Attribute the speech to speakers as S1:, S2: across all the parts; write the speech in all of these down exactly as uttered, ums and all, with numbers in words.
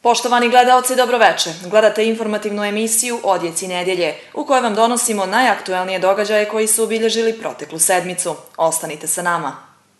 S1: Poštovani gledaoci, dobroveče. Gledate informativnu emisiju Odjeci nedjelje, u kojoj vam donosimo najaktuelnije događaje koji su obilježili proteklu sedmicu. Ostanite sa nama.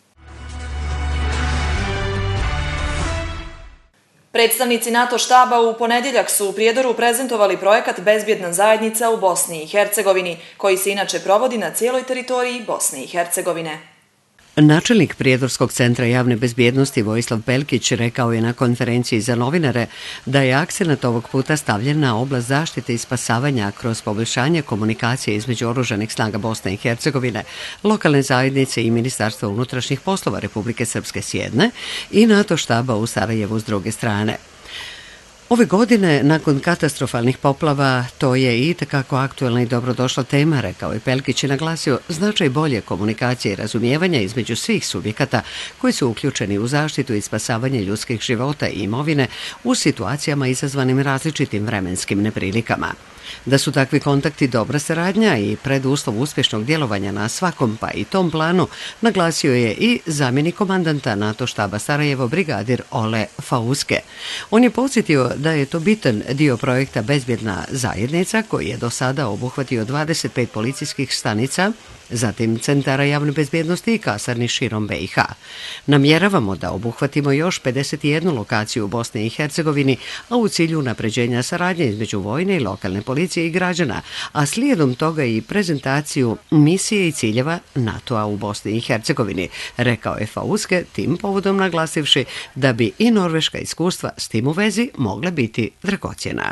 S1: Predstavnici NATO štaba u ponedjeljak su u Prijedoru prezentovali projekat Bezbjedna zajednica u Bosni i Hercegovini, koji se inače provodi na cijeloj teritoriji Bosne i Hercegovine.
S2: Načelnik Prijedorskog centra javne bezbjednosti Vojislav Pelkić rekao je na konferenciji za novinare da je akcenat ovog puta stavljen na oblast zaštite i spasavanja kroz poboljšanje komunikacije između oružanih snaga Bosne i Hercegovine, lokalne zajednice i Ministarstva unutrašnjih poslova Republike Srpske s jedne i NATO štaba u Sarajevu s druge strane. Ove godine, nakon katastrofalnih poplava, to je i itekako aktuelna i dobrodošla tema, rekao je Pelkić i naglasio značaj bolje komunikacije i razumijevanja između svih subjekata koji su uključeni u zaštitu i spasavanje ljudskih života i imovine u situacijama izazvanim različitim vremenskim neprilikama. Da su takvi kontakti dobra saradnja i preduslov uspješnog djelovanja na svakom pa i tom planu, naglasio je i zamjenik komandanta NATO štaba Sarajevo brigadir Ole Fauske. On je podsjetio da je to bitan dio projekta Bezbjedna zajednica koji je do sada obuhvatio dvadeset pet policijskih stanica, zatim centara javne bezbjednosti i kasarni širom B i H. Namjeravamo da obuhvatimo još pedeset jednu lokaciju u Bosni i Hercegovini, a u cilju unapređenja saradnje između vojne i lokalne policije i građana, a slijedom toga i prezentaciju misije i ciljeva NATO-a u Bosni i Hercegovini, rekao je Fauske, tim povodom naglasivši da bi i norveška iskustva s tim u vezi mogla biti dragocjena.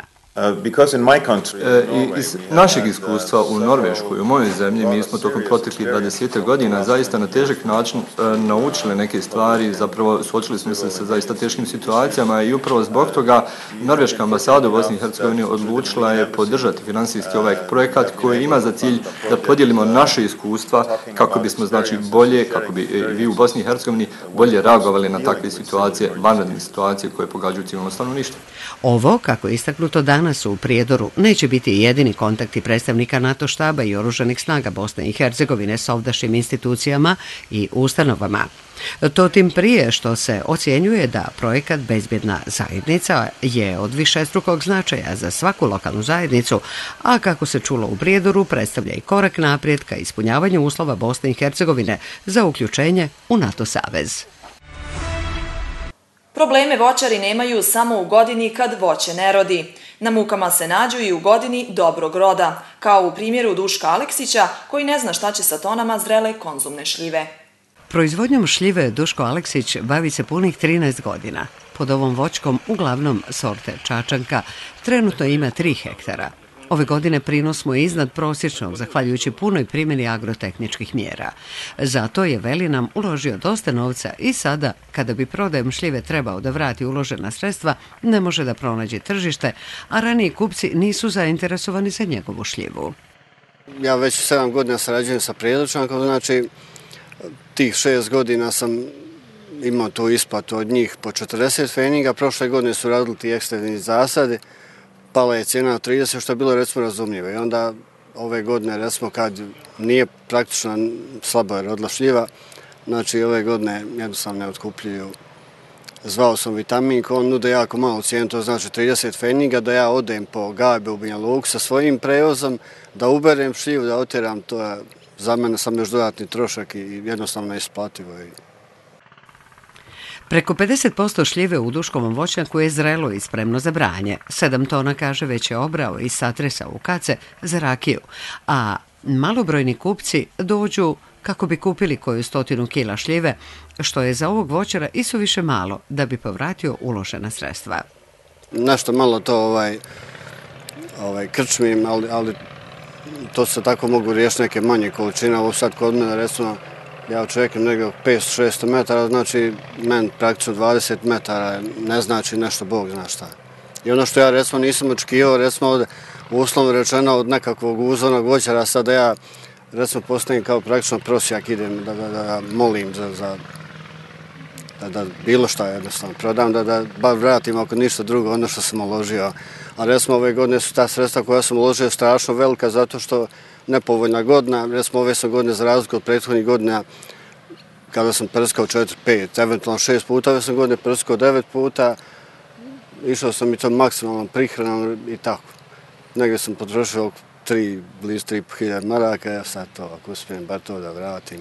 S3: Iz našeg iskustva u Norveškoj, u mojoj zemlji, mi smo tokom proteklih dvadeset godina zaista na težak način naučili neke stvari, zapravo suočili smo se sa zaista teškim situacijama i upravo zbog toga Norveška ambasada u Bosni i Hercegovini odlučila je podržati finansijski ovaj projekat koji ima za cilj da podijelimo naše iskustva kako bismo znači bolje, kako bi vi u Bosni i Hercegovini bolje reagovali na takve situacije, vanredne situacije koje pogađaju civilno stanovništvo.
S2: Ovo, kako je istaknuto danas u Prijedoru, neće biti jedini kontakti predstavnika NATO štaba i oružanih snaga Bosne i Hercegovine s ovdašnjim institucijama i ustanovama. To tim prije što se ocjenjuje da projekat Bezbjedna zajednica je od višestrukog značaja za svaku lokalnu zajednicu, a kako se čulo u Prijedoru, predstavlja i korak naprijed ka ispunjavanju uslova Bosne i Hercegovine za uključenje u NATO savez.
S1: Probleme voćari nemaju samo u godini kad voće ne rodi. Na mukama se nađu i u godini dobrog roda, kao u primjeru Duška Aleksića koji ne zna šta će sa tonama zrele konzumne šljive.
S2: Proizvodnjom šljive Duško Aleksić bavi se punih trinaest godina. Pod ovom voćkom, uglavnom sorte Čačanka, trenutno ima tri hektara. Ove godine prinos mu je iznad prosječnog, zahvaljujući punoj primjeni agrotehničkih mjera. Zato je Veli nam uložio dosta novca i sada, kada bi prodajem šljive trebao da vrati uložena sredstva, ne može da pronađe tržište, a raniji kupci nisu zainteresovani za njegovu šljivu.
S4: Ja već sedam godina sarađujem sa Prijedorčankom, znači tih šest godina sam imao tu isplatu od njih po četrdeset pfeniga, prošle godine su radili ti ekstenzivni zasade, pala je cijena na trideset, što je bilo recimo razumljivo. I onda ove godine, recimo kad nije praktično slabo je rodila šljiva, znači ove godine jednostavno ne otkupljuju. Zvao sam Vitaminku, on nude jako malo cijenu, to znači trideset pfeniga, da ja odem po gajbe u Banja Luku sa svojim prevozom, da uberem šljivu, da otjeram, to je za mene sam još dodatni trošak i jednostavno neisplativo.
S2: Preko pedeset posto šljive u Duškovom voćnjaku je zrelo i spremno za branje. Sedam tona, kaže, već je obrao i satresa u kace za rakiju, a malobrojni kupci dođu kako bi kupili koju stotinu kila šljive, što je za ovog voćara isuviše malo da bi povratio uložena sredstva.
S4: Nešto malo to ovaj, ovaj, krčmim, ali, ali to se tako mogu riješiti neke manje količine. Ovo sad kod mene, recimo, ja očekujem negdje petsto šesto metara, znači meni praktično dvadeset metara ne znači nešto, Bog zna šta. I ono što ja recimo nisam očekivao, recimo od, uslovno rečeno od nekakvog uzonog voćara, sada ja recimo postavim kao praktično prosjak, idem da, da, da molim za, za da, da bilo šta jednostavno prodam, da, da bar vratim ako ništa drugo ono što sam uložio. A recimo ove godine su ta sredstva koja sam uložio strašno velika zato što nepovoljna godina, recimo ove sam godine za razliku od prethodnih godina kada sam prskao četiri pet, eventualno šest puta, ove sam godine prskao devet puta, išao sam i to maksimalno prihranom i tako. Negdje sam potrošio oko tri, blizu tri hiljade maraka, ja sad to, ako uspijem bar to da vratim.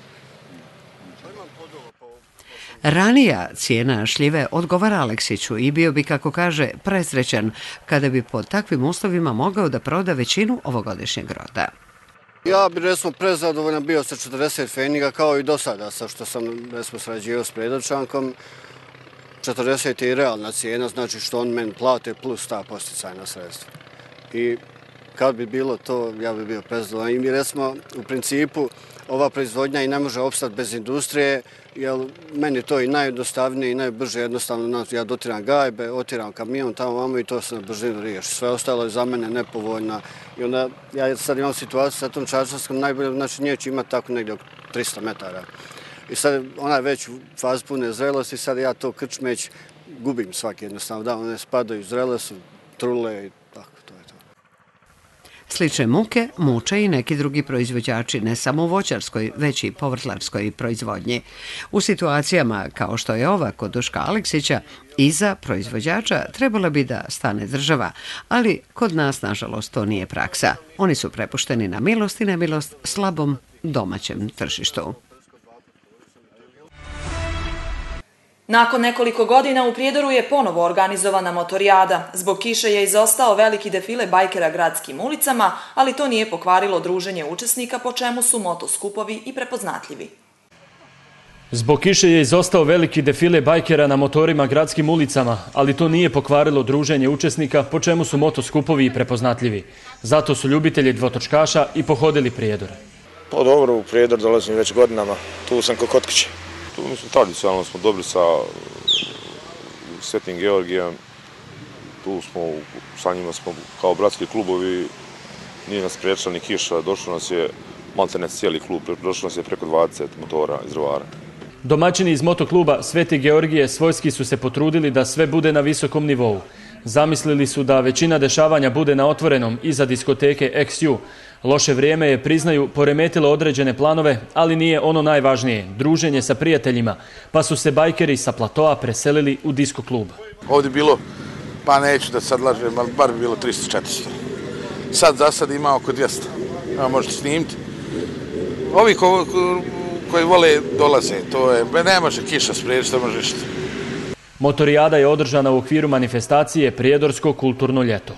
S2: Ranija cijena šljive odgovara Aleksiću i bio bi, kako kaže, presrećan kada bi pod takvim uslovima mogao da proda većinu ovogodišnjeg roda.
S4: Ja bi, recimo, prezadovoljan bio sa četrdeset pfeniga, kao i do sada, sa što sam, recimo, srađivao s Predočankom. četrdeset je i realna cijena, znači što on meni plate plus ta posticajna sredstva. I kad bi bilo to, ja bi bio prezadovoljan. I mi, recimo, u principu, ova proizvodnja i ne može opstati bez industrije, jer meni to i najjednostavnije i najbrže jednostavno. Ja dotiram gajbe, otiram kamion tamo vamo i to se na brzinu riješi. Sve ostalo je za mene nepovoljno. I onda ja sad imam situaciju sa tom čarčarskom, najbolje, znači nje će imati tako negdje oko tristo metara. I sad ona je već u fazi pune zrelosti, sad ja to krčmeć gubim svaki jednostavno. Da, one spadaju, zrele su, trule i tako, to je to.
S2: Slične muke muče i neki drugi proizvođači, ne samo u voćarskoj, već i povrtlarskoj proizvodnji. U situacijama kao što je ova kod Duška Aleksića, iza proizvođača trebala bi da stane država, ali kod nas, nažalost, to nije praksa. Oni su prepušteni na milost i nemilost slabom domaćem tržištu.
S1: Nakon nekoliko godina u Prijedoru je ponovo organizovana motorijada. Zbog kiše je izostao veliki defile bajkera gradskim ulicama, ali to nije pokvarilo druženje učesnika, po čemu su motoskupovi i prepoznatljivi.
S5: Zbog kiše je izostao veliki defile bajkera na motorima gradskim ulicama, ali to nije pokvarilo druženje učesnika, po čemu su motoskupovi i prepoznatljivi. Zato su ljubitelji dvotočkaša i pohodili Prijedor.
S6: Pa dobro, u Prijedor dolazim već godinama, tu sam kod Kotkiće. Tu mislim, tradicionalno smo dobri sa Svetim Georgijem, tu smo, sa njima smo kao bratski klubovi, nije nas priječila ni kiša, došlo nas je maltene cijeli klub, došlo nas je preko dvadeset motora iz Rovara.
S5: Domaćini iz motokluba Sveti Georgije svojski su se potrudili da sve bude na visokom nivou. Zamislili su da većina dešavanja bude na otvorenom iza diskoteke X U. Loše vrijeme je, priznaju, poremetilo određene planove, ali nije ono najvažnije, druženje sa prijateljima, pa su se bajkeri sa platoa preselili u disko klub.
S7: Ovdje je bilo, pa neću da sad lažem, ali bar bi bilo tristo četiristo. Sad za sad ima oko dvjesto. Evo, možete snimiti. Ovi ko, koji vole dolaze, to je, ne može kiša spriječiti, ne može ništa.
S5: Motorijada je održana u okviru manifestacije Prijedorsko kulturno ljeto.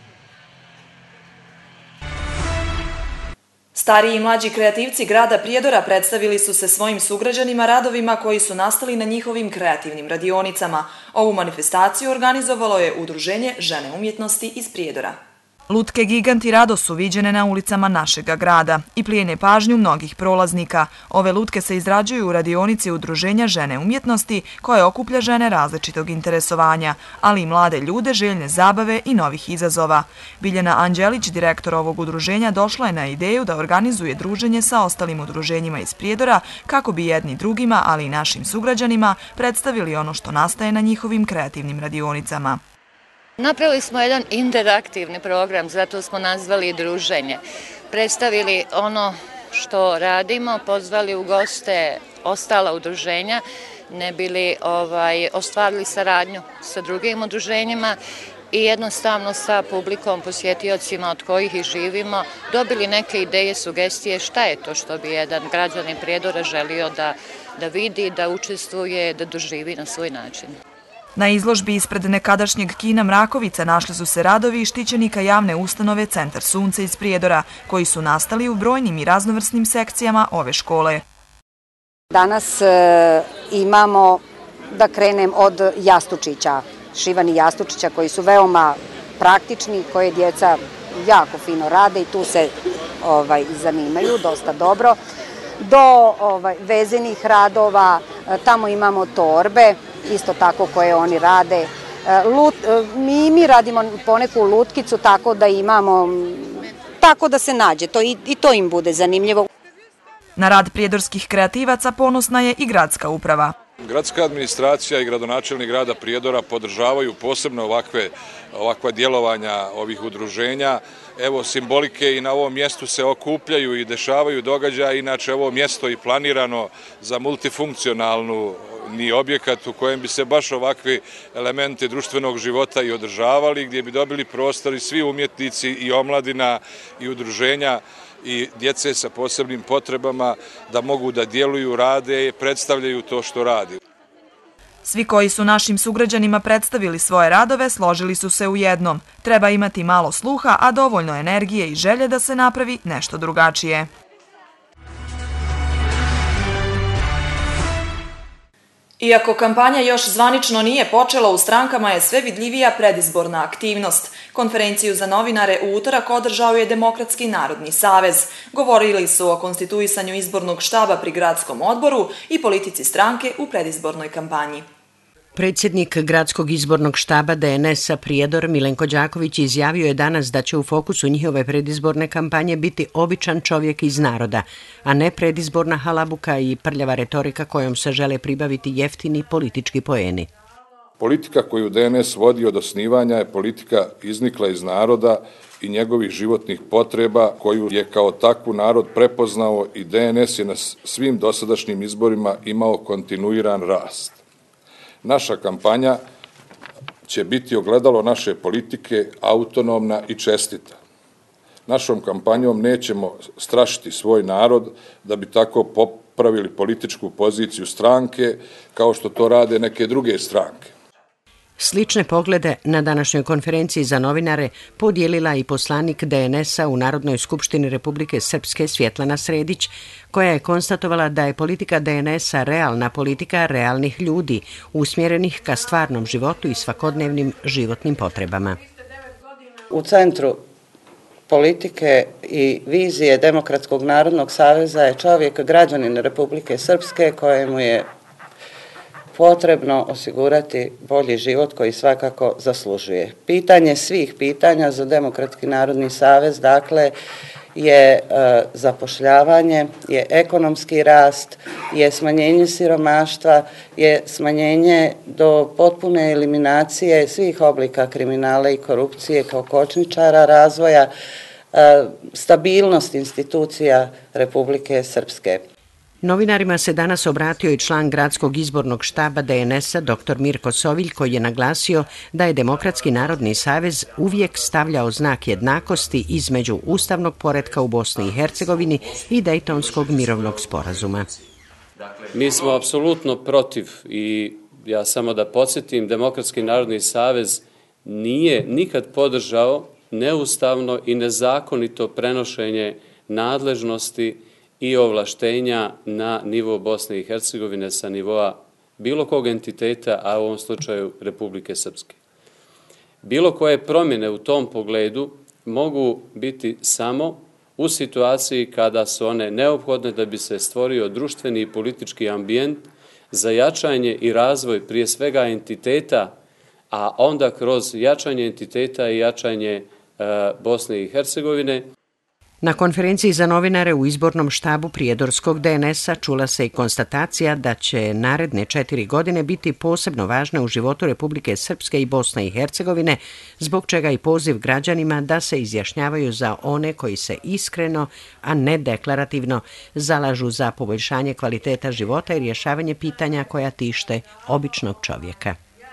S1: Stariji i mlađi kreativci grada Prijedora predstavili su se svojim sugrađanima radovima koji su nastali na njihovim kreativnim radionicama. Ovu manifestaciju organizovalo je Udruženje žene umjetnosti iz Prijedora. Lutke giganti rado su viđene na ulicama našega grada i plijene pažnju mnogih prolaznika. Ove lutke se izrađuju u radionici Udruženja žene umjetnosti koje okuplja žene različitog interesovanja, ali i mlade ljude željne zabave i novih izazova. Biljana Anđelić, direktor ovog udruženja, došla je na ideju da organizuje druženje sa ostalim udruženjima iz Prijedora kako bi jedni drugima, ali i našim sugrađanima, predstavili ono što nastaje na njihovim kreativnim radionicama.
S8: Napravili smo jedan interaktivni program, zato smo nazvali druženje. Predstavili ono što radimo, pozvali u goste ostala udruženja, ne bili ovaj, ostvarili saradnju sa drugim udruženjima i jednostavno sa publikom, posjetiocima od kojih i živimo, dobili neke ideje, sugestije šta je to što bi jedan građanin Prijedora želio da, da vidi, da učestvuje, da doživi na svoj način.
S1: Na izložbi ispred nekadašnjeg kina Mrakovica našli su se radovi štićenika javne ustanove Centar Sunce iz Prijedora, koji su nastali u brojnim i raznovrsnim sekcijama ove škole.
S9: Danas e, imamo, da krenem od jastučića, šivani jastučića koji su veoma praktični, koje djeca jako fino rade i tu se ovaj, zanimaju dosta dobro. Do ovaj, vezenih radova, tamo imamo torbe, isto tako koje oni rade. Lut, mi, mi radimo poneku lutkicu tako da imamo, tako da se nađe, to, i, i to im bude zanimljivo.
S1: Na rad prijedorskih kreativaca ponosna je i gradska uprava.
S10: Gradska administracija i gradonačelnik grada Prijedora podržavaju posebno ovakve, ovakva djelovanja ovih udruženja. Evo, simbolike i na ovom mjestu se okupljaju i dešavaju događaja, inače ovo mjesto je planirano za multifunkcionalnu ni objekat u kojem bi se baš ovakvi elementi društvenog života i održavali, gdje bi dobili prostor i svi umjetnici i omladina i udruženja i djece sa posebnim potrebama da mogu da djeluju, rade i predstavljaju to što radi.
S1: Svi koji su našim sugrađanima predstavili svoje radove složili su se u jednom. Treba imati malo sluha, a dovoljno energije i želje da se napravi nešto drugačije. Iako kampanja još zvanično nije počela, u strankama je sve vidljivija predizborna aktivnost. Konferenciju za novinare u utorak održao je Demokratski narodni savez. Govorili su o konstituisanju izbornog štaba pri gradskom odboru i politici stranke u predizbornoj kampanji.
S2: Predsjednik gradskog izbornog štaba D N S-a Prijedor Milenko Đaković izjavio je danas da će u fokusu njihove predizborne kampanje biti običan čovjek iz naroda, a ne predizborna halabuka i prljava retorika kojom se žele pribaviti jeftini politički poeni.
S10: Politika koju D N S vodi od osnivanja je politika iznikla iz naroda i njegovih životnih potreba, koju je kao takvu narod prepoznao i D N S je na svim dosadašnjim izborima imao kontinuiran rast. Naša kampanja će biti ogledalo naše politike, autonomna i čestita. Našom kampanjom nećemo strašiti svoj narod da bi tako popravili političku poziciju stranke kao što to rade neke druge stranke.
S2: Slične poglede na današnjoj konferenciji za novinare podijelila i poslanik D N S-a u Narodnoj skupštini Republike Srpske Svjetlana Sredić, koja je konstatovala da je politika D N S-a realna politika realnih ljudi, usmjerenih ka stvarnom životu i svakodnevnim životnim potrebama.
S11: U centru politike i vizije Demokratskog narodnog saveza je čovjek, građanin Republike Srpske, kojemu je potrebno osigurati bolji život koji svakako zaslužuje. Pitanje svih pitanja za Demokratski narodni savez, dakle, je e, zapošljavanje, je ekonomski rast, je smanjenje siromaštva, je smanjenje do potpune eliminacije svih oblika kriminala i korupcije kao kočničara razvoja, e, stabilnost institucija Republike Srpske.
S2: Novinarima se danas obratio i član gradskog izbornog štaba D N S-a dr Mirko Sovilj, koji je naglasio da je Demokratski narodni savez uvijek stavljao znak jednakosti između ustavnog poretka u Bosni i Hercegovini i Dejtonskog mirovnog sporazuma.
S12: Mi smo apsolutno protiv i ja samo da podsjetim, Demokratski narodni savez nije nikad podržao neustavno i nezakonito prenošenje nadležnosti i ovlaštenja na nivo Bosne i Hercegovine sa nivoa bilo kog entiteta, a u ovom slučaju Republike Srpske. Bilo koje promjene u tom pogledu mogu biti samo u situaciji kada su one neophodne da bi se stvorio društveni i politički ambijent za jačanje i razvoj prije svega entiteta, a onda kroz jačanje entiteta i jačanje e, Bosne i Hercegovine.
S2: Na konferenciji za novinare u izbornom štabu Prijedorskog D N S-a čula se i konstatacija da će naredne četiri godine biti posebno važne u životu Republike Srpske i Bosne i Hercegovine, zbog čega i poziv građanima da se izjašnjavaju za one koji se iskreno, a ne deklarativno, zalažu za poboljšanje kvaliteta života i rješavanje pitanja koja tište običnog čovjeka.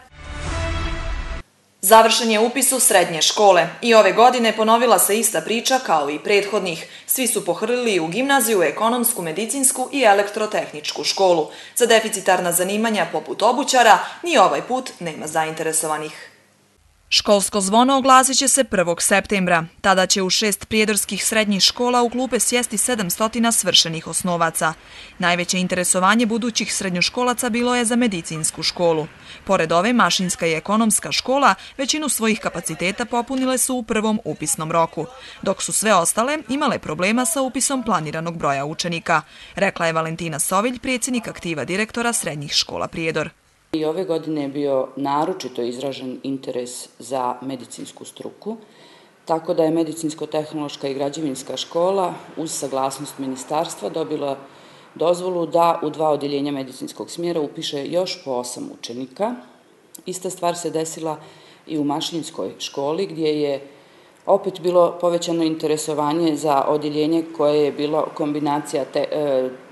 S1: Završen je upis u srednje škole i ove godine ponovila se ista priča kao i prethodnih. Svi su pohrlili u gimnaziju, ekonomsku, medicinsku i elektrotehničku školu. Za deficitarna zanimanja poput obućara ni ovaj put nema zainteresovanih. Školsko zvono oglasit će se prvog septembra. Tada će u šest prijedorskih srednjih škola u klupe sjesti sedamsto svršenih osnovaca. Najveće interesovanje budućih srednjoškolaca bilo je za medicinsku školu. Pored ove, mašinska i ekonomska škola većinu svojih kapaciteta popunile su u prvom upisnom roku, dok su sve ostale imale problema sa upisom planiranog broja učenika, rekla je Valentina Sovilj, predsjednik aktiva direktora srednjih škola Prijedor.
S13: I ove godine je bio naročito izražen interes za medicinsku struku, tako da je medicinsko-tehnološka i građevinska škola uz saglasnost ministarstva dobila dozvolu da u dva odjeljenja medicinskog smjera upiše još po osam učenika. Ista stvar se desila i u mašinskoj školi gdje je opet bilo povećano interesovanje za odjeljenje koje je bilo kombinacija te,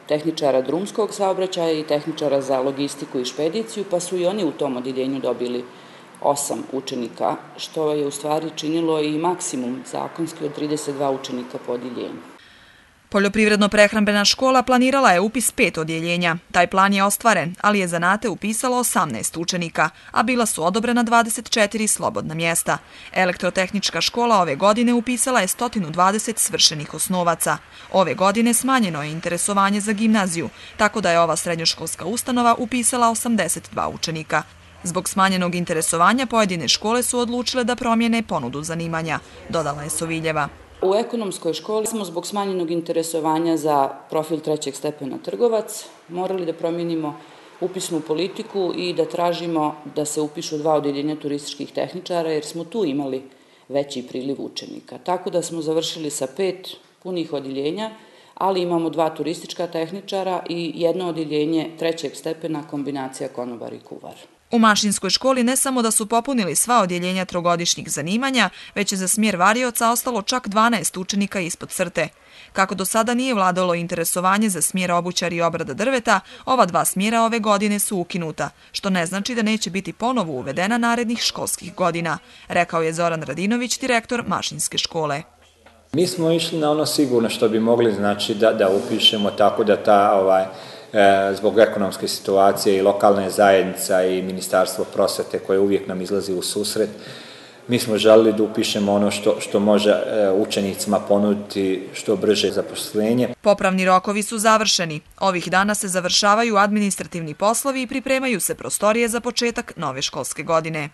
S13: tehničara drumskog saobraćaja i tehničara za logistiku i špediciju, pa su i oni u tom odeljenju dobili osam učenika, što je u stvari činilo i maksimum zakonski od trideset dva učenika po odeljenju.
S1: Poljoprivredno-prehrambena škola planirala je upis pet odjeljenja. Taj plan je ostvaren, ali je zanate upisalo osamnaest učenika, a bila su odobrena dvadeset četiri slobodna mjesta. Elektrotehnička škola ove godine upisala je sto dvadeset svršenih osnovaca. Ove godine smanjeno je interesovanje za gimnaziju, tako da je ova srednjoškolska ustanova upisala osamdeset dva učenika. Zbog smanjenog interesovanja pojedine škole su odlučile da promijene ponudu zanimanja, dodala je Soviljeva.
S13: U ekonomskoj školi smo zbog smanjenog interesovanja za profil trećeg stepena trgovac morali da promijenimo upisnu politiku i da tražimo da se upišu dva odeljenja turističkih tehničara jer smo tu imali veći priliv učenika. Tako da smo završili sa pet punih odeljenja, ali imamo dva turistička tehničara i jedno odeljenje trećeg stepena kombinacija konobar i kuvar.
S1: U Mašinskoj školi ne samo da su popunili sva odjeljenja trogodišnjih zanimanja, već je za smjer varioca ostalo čak dvanaest učenika ispod crte. Kako do sada nije vladalo interesovanje za smjer obućar i obrada drveta, ova dva smjera ove godine su ukinuta, što ne znači da neće biti ponovo uvedena narednih školskih godina, rekao je Zoran Radinović, direktor Mašinske škole.
S14: Mi smo išli na ono sigurno što bi mogli, znači da, da upišemo tako da ta ovaj, zbog ekonomske situacije i lokalne zajednica i Ministarstvo prosvete koje uvijek nam izlazi u susret, mi smo želili da upišemo ono što, što može učenicima ponuditi što brže zaposlenje.
S1: Popravni rokovi su završeni. Ovih dana se završavaju administrativni poslovi i pripremaju se prostorije za početak nove školske godine.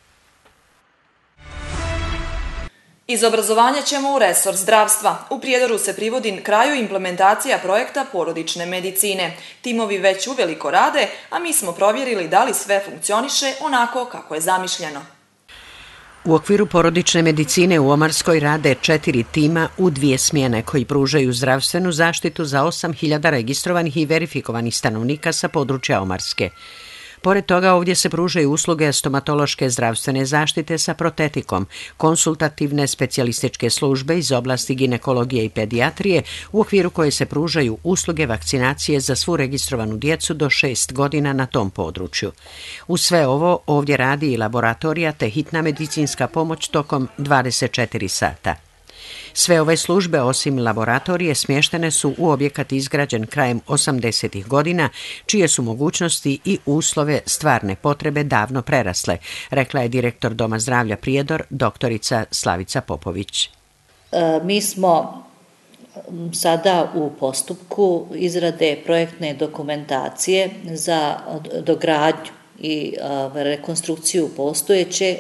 S1: Iz obrazovanja ćemo u resor zdravstva. U Prijedoru se privodi kraju implementacija projekta porodične medicine. Timovi već uveliko rade, a mi smo provjerili da li sve funkcioniše onako kako je zamišljeno.
S2: U okviru porodične medicine u Omarskoj rade četiri tima u dvije smjene koji pružaju zdravstvenu zaštitu za osam hiljada registrovanih i verifikovanih stanovnika sa područja Omarske. Pored toga ovdje se pružaju usluge stomatološke zdravstvene zaštite sa protetikom, konsultativne specijalističke službe iz oblasti ginekologije i pedijatrije u okviru koje se pružaju usluge vakcinacije za svu registrovanu djecu do šest godina na tom području. Uz sve ovo ovdje radi i laboratorija te hitna medicinska pomoć tokom dvadeset četiri sata. Sve ove službe, osim laboratorije, smještene su u objekat izgrađen krajem osamdesetih godina, čije su mogućnosti i uslove stvarne potrebe davno prerasle, rekla je direktor Doma zdravlja Prijedor, doktorica Slavica Popović.
S15: E, mi smo sada u postupku izrade projektne dokumentacije za dogradnju i rekonstrukciju postojeće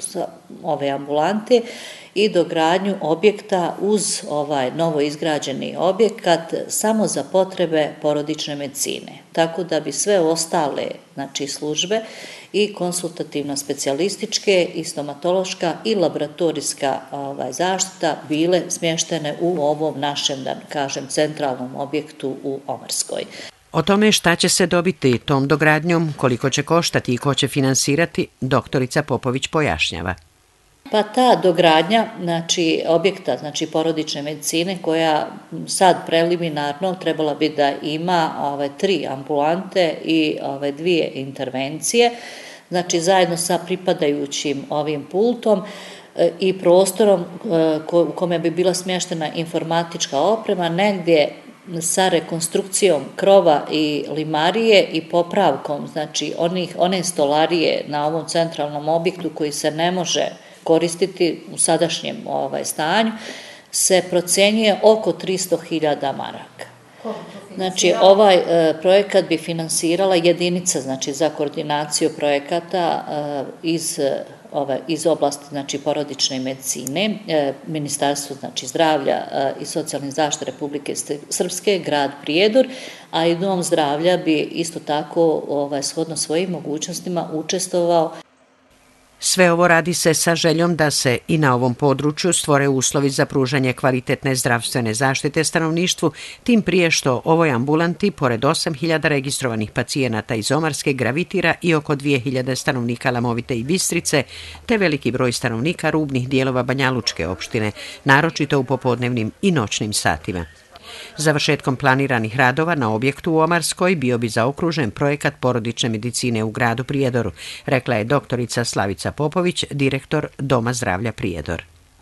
S15: ove ambulante i dogradnju objekta uz ovaj novo izgrađeni objekat samo za potrebe porodične medicine. Tako da bi sve ostale, znači, službe i konsultativno-specijalističke i stomatološka i laboratorijska ovaj, zaštita bile smještene u ovom našem, da kažem, centralnom objektu u Omarskoj.
S2: O tome šta će se dobiti tom dogradnjom, koliko će koštati i ko će finansirati, doktorica Popović pojašnjava.
S15: Pa ta dogradnja, znači objekta, znači porodične medicine koja sad preliminarno trebala bi da ima ove tri ambulante i ove dvije intervencije, znači zajedno sa pripadajućim ovim pultom i prostorom u kome bi bila smještena informatička oprema, negdje sa rekonstrukcijom krova i limarije i popravkom, znači onih, one stolarije na ovom centralnom objektu koji se ne može koristiti u sadašnjem ovaj, stanju, se procjenjuje oko tristo hiljada maraka. Znači, ovaj e, projekat bi finansirala jedinica, znači, za koordinaciju projekata e, iz, ove, iz oblasti, znači, porodične medicine, e, Ministarstvo, znači, zdravlja e, i socijalne zaštite Republike Srpske, grad Prijedor, a i Dom zdravlja bi isto tako, ovaj, shodno svojim mogućnostima učestvovao.
S2: Sve ovo radi se sa željom da se i na ovom području stvore uslovi za pružanje kvalitetne zdravstvene zaštite stanovništvu, tim prije što ovoj ambulanti, pored osam hiljada registrovanih pacijenata iz Omarske, gravitira i oko dvije hiljade stanovnika Lamovite i Bistrice, te veliki broj stanovnika rubnih dijelova Banjalučke opštine, naročito u popodnevnim i noćnim satima. Završetkom planiranih radova na objektu u Omarskoj bio bi zaokružen projekat porodične medicine u gradu Prijedoru, rekla je doktorica Slavica Popović, direktor Doma zdravlja Prijedor.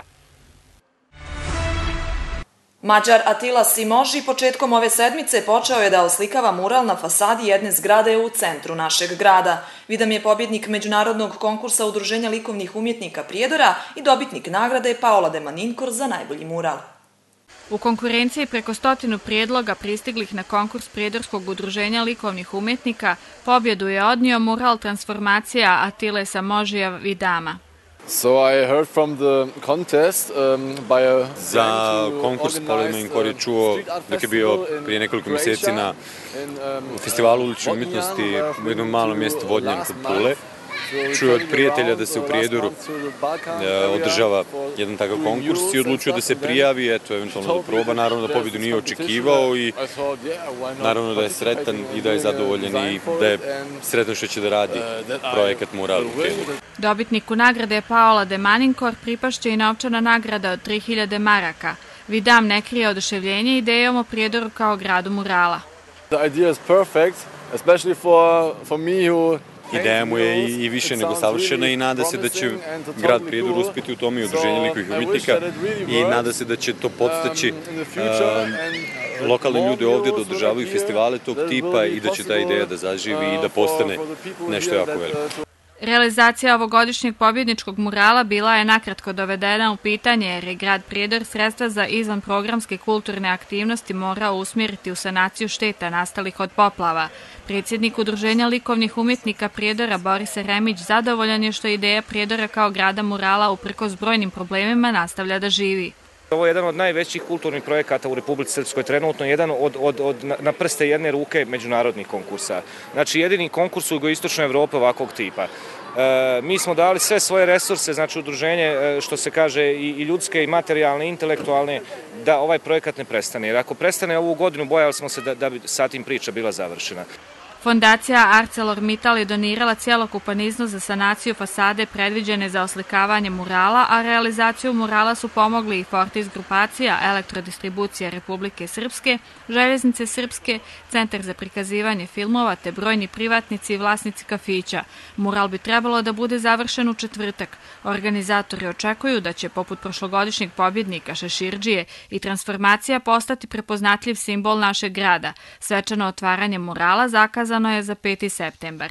S1: Mađar Atila Simoži početkom ove sedmice počeo je da oslikava mural na fasadi jedne zgrade u centru našeg grada. Vidam je pobjednik međunarodnog konkursa Udruženja likovnih umjetnika Prijedora i dobitnik nagrade Paola de Maninkor za najbolji mural.
S16: U konkurenciji preko stotinu prijedloga pristiglih na konkurs Prijedorskog udruženja likovnih umjetnika pobjedu je odnio mural Transformacija Atile Simožija Vidama.
S17: Za konkurs Paola de Maninkor je čuo dok je bio prije nekoliko mjeseci na festivalu ulične umjetnosti u jednom malom mjestu Vodnjan kod Pule. Čuo je od prijatelja da se u Prijedoru održava jedan takav konkurs i odlučio da se prijavi, eto, eventualno da proba. Naravno da pobjedu nije očekivao i naravno da je sretan i da je zadovoljen i da je sretan što će da radi projekat mural u Prijedoru.
S16: Dobitniku nagrade Paola de Maninkor pripašće i novčana nagrada od tri hiljade maraka. Vidam ne krije oduševljenje idejom o Prijedoru kao gradu murala.
S17: Ideja mu je i više nego savršena i nada se da će grad Prijedor uspjeti u tome i udruženje likovnih umjetnika i nada se da će to podstaći lokalne ljude ovdje da održavaju festivale tog tipa i da će ta ideja da zaživi i da postane nešto jako veliko.
S16: Realizacija ovogodišnjeg pobjedničkog murala bila je nakratko dovedena u pitanje jer je grad Prijedor sredstva za izvanprogramske kulturne aktivnosti morao usmjeriti u sanaciju šteta nastalih od poplava. Predsjednik Udruženja likovnih umjetnika Prijedora Boris Remić zadovoljan je što ideja Prijedora kao grada murala uprkos brojnim problemima nastavlja da živi.
S18: Ovo je jedan od najvećih kulturnih projekata u Republici Srpskoj, trenutno jedan od, od, od na prste jedne ruke međunarodnih konkursa. Znači jedini konkurs u jugoistočnoj Evropi ovakvog tipa. E, mi smo dali sve svoje resurse, znači udruženje, što se kaže, i, i ljudske, i materijalne, i intelektualne, da ovaj projekat ne prestane. Jer ako prestane ovu godinu, bojali smo se da, da bi sa tim priča bila završena.
S16: Fondacija ArcelorMittal je donirala cjelokupan iznos za sanaciju fasade predviđene za oslikavanje murala, a realizaciju murala su pomogli i Fortis grupacija, Elektrodistribucija Republike Srpske, Željeznice Srpske, Centar za prikazivanje filmova te brojni privatnici i vlasnici kafića. Mural bi trebalo da bude završen u četvrtak. Organizatori očekuju da će, poput prošlogodišnjeg pobjednika Šeširđije, i Transformacija postati prepoznatljiv simbol našeg grada. Svečano otvaranje murala zakazano je za peti septembar.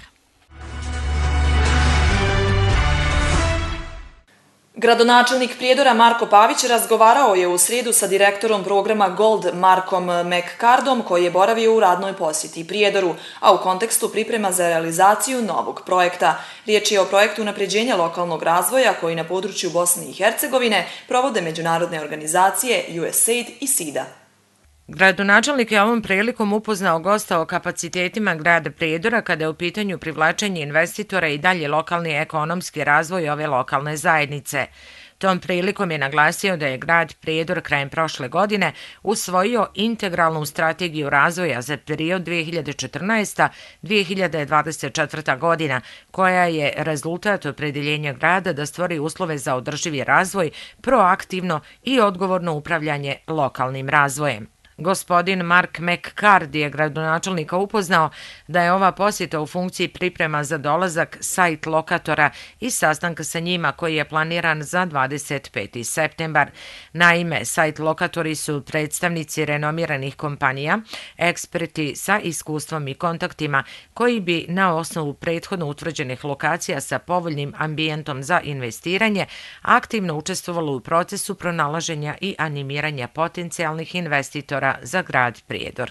S1: Gradonačelnik Prijedora Marko Pavić razgovarao je u srijedu sa direktorom programa Gold Markom McCardom koji je boravio u radnoj posjeti Prijedoru, a u kontekstu priprema za realizaciju novog projekta. Riječ je o projektu unapređenja lokalnog razvoja koji na području Bosne i Hercegovine provode međunarodne organizacije U S A I D i SIDA.
S19: Gradonačelnik je ovom prilikom upoznao gosta o kapacitetima grada Prijedora kada je u pitanju privlačenje investitora i dalje lokalni ekonomski razvoj ove lokalne zajednice. Tom prilikom je naglasio da je grad Prijedor krajem prošle godine usvojio integralnu strategiju razvoja za period dvije hiljade četrnaesta do dvije hiljade dvadeset četvrta. godina, koja je rezultat opredjeljenja grada da stvori uslove za održivi razvoj, proaktivno i odgovorno upravljanje lokalnim razvojem. Gospodin Mark McCard je gradonačelnika upoznao da je ova posjeta u funkciji priprema za dolazak sajt lokatora i sastanka sa njima koji je planiran za dvadeset peti septembar. Naime, sajt lokatori su predstavnici renomiranih kompanija, eksperti sa iskustvom i kontaktima koji bi na osnovu prethodno utvrđenih lokacija sa povoljnim ambijentom za investiranje aktivno učestvovalo u procesu pronalaženja i animiranja potencijalnih investitora za grad Prijedor.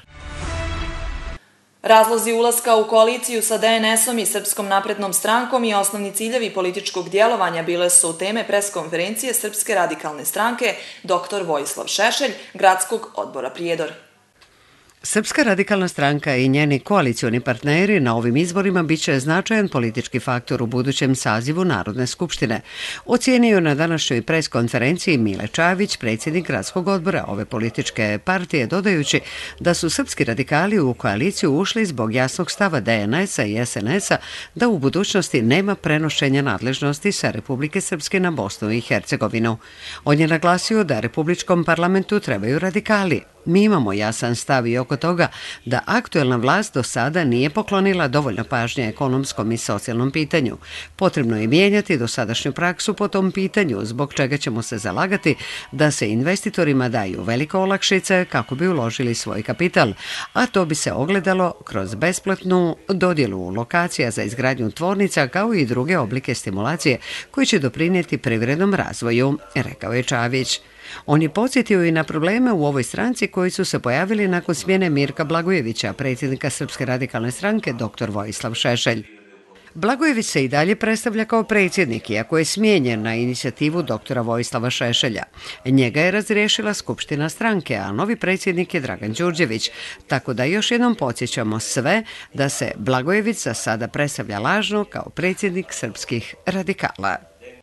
S1: Razlozi ulaska u koaliciju sa D N S-om i Srpskom naprednom strankom i osnovni ciljevi političkog djelovanja bile su teme preskonferencije Srpske radikalne stranke doktor Vojislav Šešelj, gradskog odbora Prijedor.
S2: Srpska radikalna stranka i njeni koalicioni partneri na ovim izborima bit će značajan politički faktor u budućem sazivu Narodne skupštine. Ocijenio na današnjoj preskonferenciji Mile Čavić, predsjednik gradskog odbora ove političke partije, dodajući da su srpski radikali u koaliciju ušli zbog jasnog stava D N S-a i S N S-a da u budućnosti nema prenošenja nadležnosti sa Republike Srpske na Bosnu i Hercegovinu. On je naglasio da Republičkom parlamentu trebaju radikali. Mi imamo jasan stav i oko toga da aktuelna vlast do sada nije poklonila dovoljno pažnje ekonomskom i socijalnom pitanju. Potrebno je mijenjati dosadašnju praksu po tom pitanju, zbog čega ćemo se zalagati da se investitorima daju velike olakšice kako bi uložili svoj kapital, a to bi se ogledalo kroz besplatnu dodjelu lokacija za izgradnju tvornica kao i druge oblike stimulacije koji će doprinijeti privrednom razvoju, rekao je Čavić. On je podsjetio i na probleme u ovoj stranci koji su se pojavili nakon smjene Mirka Blagojevića, predsjednika Srpske radikalne stranke, doktor Vojislav Šešelj. Blagojević se i dalje predstavlja kao predsjednik, iako je smijenjen na inicijativu doktora Vojislava Šešelja. Njega je razriješila Skupština stranke, a novi predsjednik je Dragan Đurđević, tako da još jednom podsjećamo sve da se Blagojević za sada predstavlja lažno kao predsjednik srpskih radikala.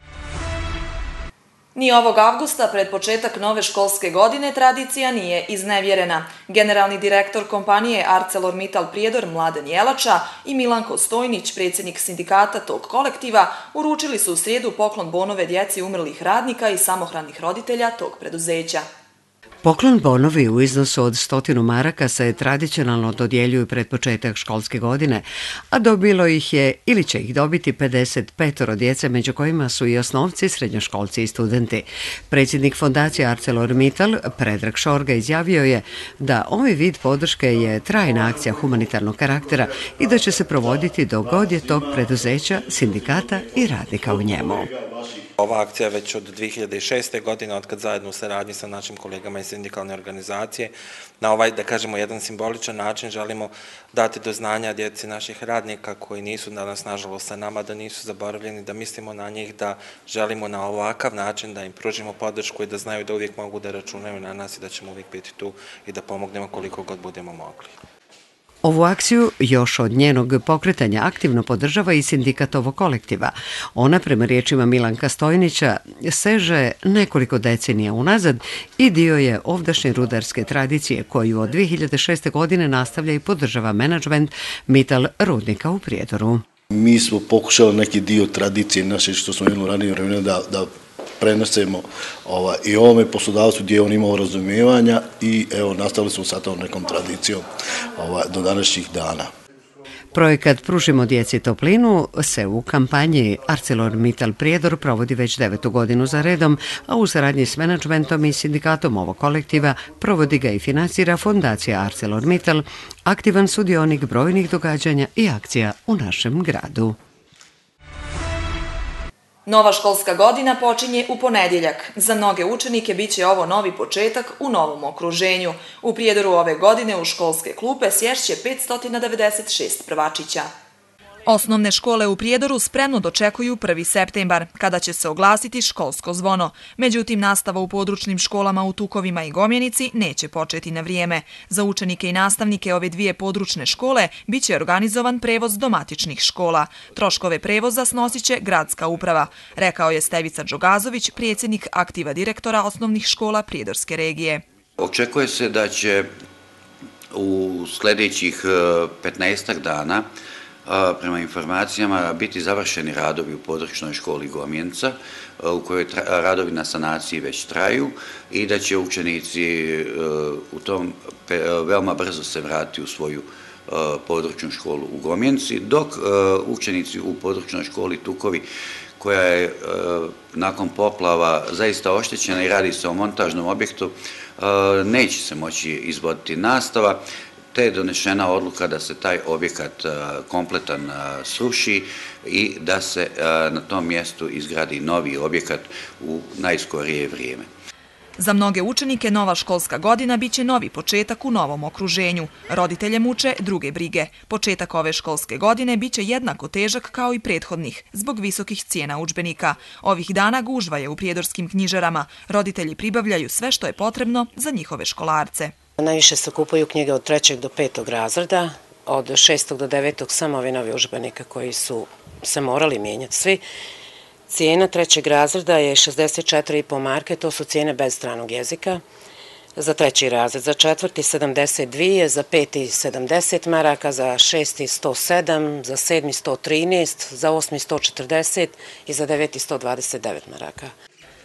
S1: Ni ovog avgusta, pred početak nove školske godine, tradicija nije iznevjerena. Generalni direktor kompanije ArcelorMittal Prijedor Mladen Jelača i Milanko Stojnić, predsjednik sindikata tog kolektiva, uručili su u srijedu poklon bonove djeci umrlih radnika i samohranih roditelja tog preduzeća.
S2: Poklon bonovi u iznosu od stotinu maraka se tradicionalno dodjeljuju pred početak školske godine, a dobilo ih je ili će ih dobiti pedeset petoro djece, među kojima su i osnovci, srednjoškolci i studenti. Predsjednik fondacije ArcelorMittal, Predrag Šorga, izjavio je da ovaj vid podrške je trajna akcija humanitarnog karaktera i da će se provoditi dok god je tog preduzeća, sindikata i radnika u njemu.
S20: Ova akcija je već od dvije hiljade šeste. godine, otkad zajedno u saradnji sa našim kolegama iz sindikalne organizacije, na ovaj, da kažemo, jedan simboličan način želimo dati do znanja djeci naših radnika koji nisu danas, nažalost, sa nama, da nisu zaboravljeni, da mislimo na njih, da želimo na ovakav način da im pružimo podršku i da znaju da uvijek mogu da računaju na nas i da ćemo uvijek biti tu i da pomognemo koliko god budemo mogli.
S2: Ovu akciju još od njenog pokretanja aktivno podržava i sindikat ovog kolektiva. Ona, prema riječima Milanka Stojnića, seže nekoliko decenija unazad i dio je ovdašnje rudarske tradicije koju od dvije hiljade šeste. godine nastavlja i podržava menadžment Mittal rudnika u Prijedoru.
S21: Mi smo pokušali neki dio tradicije naše što smo imali u ranije vremena da, da prenesemo ovaj, i ovome poslodavcu gdje on imao razumijevanja i evo nastavili smo sa tom nekom tradicijom ovaj, do današnjih dana.
S2: Projekat Pružimo djeci toplinu se u kampanji ArcelorMittal Prijedor provodi već devetu godinu za redom, a u saradnji s menadžmentom i sindikatom ovog kolektiva provodi ga i financira fondacija ArcelorMittal, aktivan sudionik brojnih događanja i akcija u našem gradu.
S1: Nova školska godina počinje u ponedjeljak. Za mnoge učenike bit će ovo novi početak u novom okruženju. U Prijedoru ove godine u školske klupe sješće petsto devedeset šest prvačića. Osnovne škole u Prijedoru spremno dočekuju prvi septembar, kada će se oglasiti školsko zvono. Međutim, nastava u područnim školama u Tukovima i Gomjenici neće početi na vrijeme. Za učenike i nastavnike ove dvije područne škole bit će organizovan prevoz do matičnih škola. Troškove prevoza snosit će gradska uprava, rekao je Stevica Đogazović, predsjednik aktiva direktora osnovnih škola Prijedorske regije.
S22: Očekuje se da će u sljedećih petnaestak dana prema informacijama biti završeni radovi u područnoj školi Gomjenica, u kojoj radovi na sanaciji već traju i da će učenici u tom veoma brzo se vratiti u svoju područnu školu u Gomjenici, dok učenici u područnoj školi Tukovi, koja je nakon poplava zaista oštećena i radi se o montažnom objektu, neće se moći izvoditi nastava, te je donešena odluka da se taj objekat kompletan sruši i da se na tom mjestu izgradi novi objekat u najskorije vrijeme.
S1: Za mnoge učenike nova školska godina biće novi početak u novom okruženju. Roditelje muče druge brige. Početak ove školske godine biće jednako težak kao i prethodnih, zbog visokih cijena udžbenika. Ovih dana gužva je u prijedorskim knjižarama. Roditelji pribavljaju sve što je potrebno za njihove školarce.
S23: Najviše se kupuju knjige od trećeg do petog razreda, od šestog do devetog samo ove nove udžbenike koji su se morali mijenjati svi. Cijena trećeg razreda je šezdeset četiri i po marke, to su cijene bez stranog jezika. Za treći razred, za četvrti sedamdeset dvije, za peti sedamdeset maraka, za šesti sto sedam, za sedmi sto trinaest, za osmi sto četrdeset i za deveti sto dvadeset devet maraka.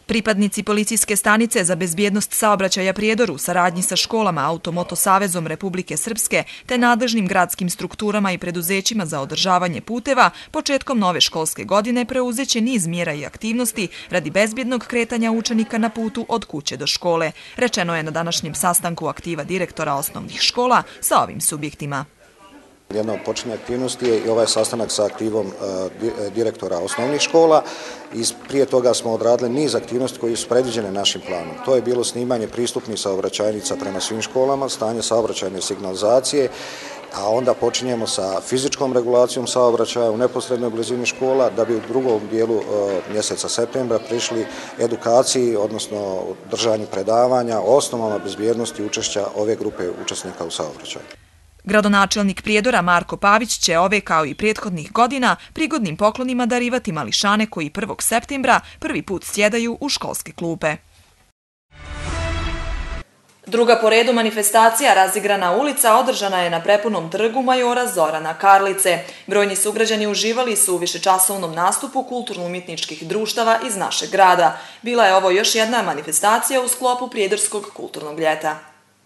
S1: Pripadnici policijske stanice za bezbjednost saobraćaja Prijedor u saradnji sa školama Automoto Savezom Republike Srpske te nadležnim gradskim strukturama i preduzećima za održavanje puteva početkom nove školske godine preuzeće niz mjera i aktivnosti radi bezbjednog kretanja učenika na putu od kuće do škole, rečeno je na današnjem sastanku aktiva direktora osnovnih škola sa ovim subjektima.
S3: Jedna od početnih aktivnosti je i ovaj sastanak sa aktivom direktora osnovnih škola. Prije toga smo odradili niz aktivnosti koje su predviđene našim planom. To je bilo snimanje pristupnih saobraćajnica prema svim školama, stanje saobraćajne signalizacije, a onda počinjemo sa fizičkom regulacijom saobraćaja u neposrednoj blizini škola, da bi u drugom dijelu mjeseca septembra prišli edukaciji, odnosno držanju predavanja o osnovama bezbjednosti učešća ove grupe učesnika u saobraćaju.
S1: Gradonačelnik Prijedora Marko Pavić će ove kao i prethodnih godina prigodnim poklonima darivati mališane koji prvog septembra prvi put sjedaju u školske klupe. Druga po redu manifestacija Razigrana ulica održana je na prepunom trgu majora Zorana Karlice. Brojni sugrađani uživali su u višečasovnom nastupu kulturno-umjetničkih društava iz našeg grada. Bila je ovo još jedna manifestacija u sklopu Prijedorskog kulturnog ljeta.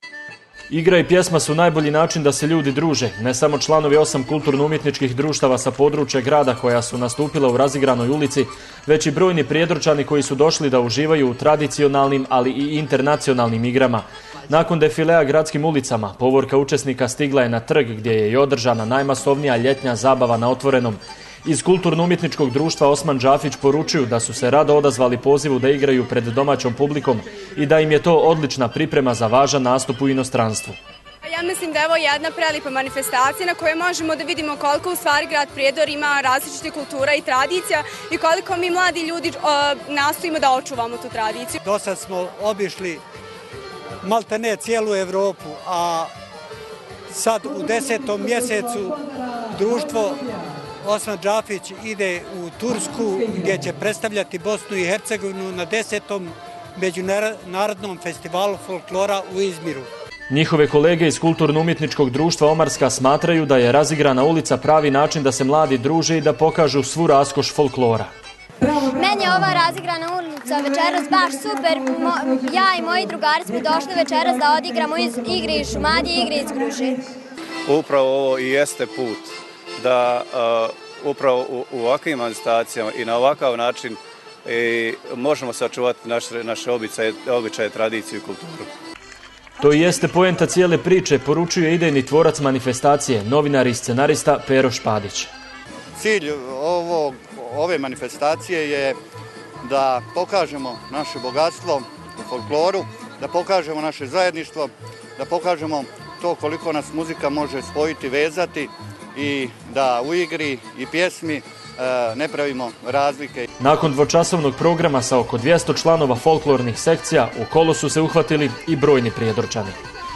S5: Igra i pjesma su najbolji način da se ljudi druže, ne samo članovi osam kulturno-umjetničkih društava sa područja grada koja su nastupila u Razigranoj ulici, već i brojni prijedorčani koji su došli da uživaju u tradicionalnim, ali i internacionalnim igrama. Nakon defilea gradskim ulicama, povorka učesnika stigla je na trg gdje je i održana najmasovnija ljetnja zabava na otvorenom. Iz kulturno-umjetničkog društva Osman Džafić poručuju da su se rado odazvali pozivu da igraju pred domaćom publikom i da im je to odlična priprema za važan nastup u inostranstvu.
S4: Ja mislim da je ovo jedna prelipa manifestacija na kojoj možemo da vidimo koliko u stvari grad Prijedor ima različite kultura i tradicija i koliko mi mladi ljudi nastojimo da očuvamo tu tradiciju.
S6: Do sad smo obišli maltene cijelu Evropu, a sad u desetom mjesecu društvo Osman Džafić ide u Tursku gdje će predstavljati Bosnu i Hercegovinu na desetom međunarodnom festivalu folklora u Izmiru.
S5: Njihove kolege iz kulturno-umjetničkog društva Omarska smatraju da je Razigrana ulica pravi način da se mladi druže i da pokažu svu raskoš folklora.
S24: Meni je ova Razigrana ulica večeras baš super. Ja i moji drugari smo došli večeras da odigramo igre iz Šumadije i igre iz Gruše.
S25: Upravo ovo i jeste put da uh, upravo u, u ovakvim manifestacijama i na ovakav način i možemo sačuvati naše, naše običaje, običaje, tradiciju i kulturu.
S5: To i jeste poenta cijele priče, poručuje idejni tvorac manifestacije, novinar i scenarista Pero Špadić.
S6: Cilj ovog, ove manifestacije je da pokažemo naše bogatstvo u folkloru, da pokažemo naše zajedništvo, da pokažemo to koliko nas muzika može spojiti, vezati, i da u igri i pjesmi ne pravimo razlike.
S5: Nakon dvočasovnog programa sa oko dvjesto članova folklornih sekcija u kolo su se uhvatili i brojni prijedorčani.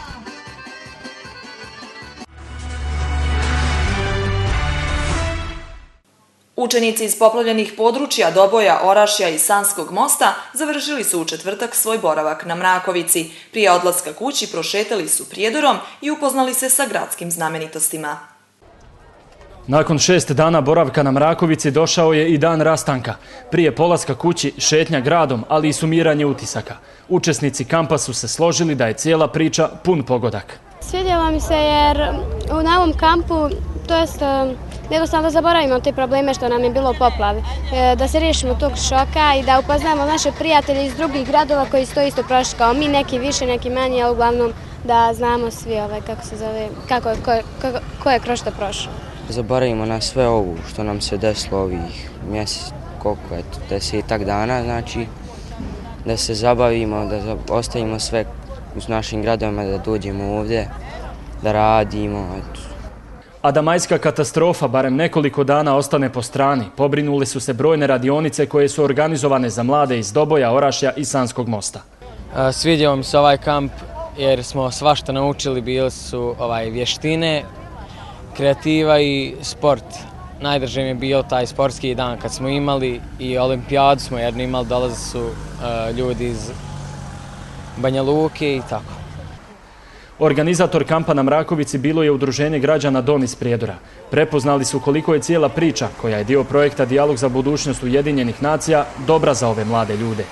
S1: Učenici iz poplavljenih područja Doboja, Orašja i Sanskog mosta završili su u četvrtak svoj boravak na Mrakovici. Prije odlaska kući prošetali su Prijedorom i upoznali se sa gradskim znamenitostima.
S5: Nakon šest dana boravka na Mrakovici došao je i dan rastanka. Prije polaska kući šetnja gradom, ali i sumiranje utisaka. Učesnici kampa su se složili da je cijela priča pun pogodak.
S24: Svidjelo mi se jer na ovom kampu, to jest jednostavno zaboravimo te probleme što nam je bilo u poplavi. Da se riješimo tog šoka i da upoznamo naše prijatelje iz drugih gradova koji su to isto prošli kao mi, neki više, neki manje, ali uglavnom da znamo svi ovaj, kako se zove, kako, ko, ko, ko je kroz što prošao.
S26: Zaboravimo na sve ovo što nam se desilo ovih mjesec, koliko je to, desetak dana, znači da se zabavimo, da ostavimo sve u našim gradovima, da dođemo ovdje, da radimo. Eto.
S5: A da majska katastrofa barem nekoliko dana ostane po strani, pobrinuli su se brojne radionice koje su organizovane za mlade iz Doboja, Orašja i Sanskog mosta.
S27: Sviđao mi se ovaj kamp jer smo svašta naučili, bili su ovaj, vještine, kreativa i sport. Najdrže mi je bio taj sportski dan kad smo imali i olimpijadu smo jedno imali, dolaze su uh, ljudi iz Banja Luke i tako.
S5: Organizator kampa na Mrakovici bilo je udruženje građana Don iz Prijedora. Prepoznali su koliko je cijela priča, koja je dio projekta Dijalog za budućnost Ujedinjenih nacija, dobra za ove mlade ljude.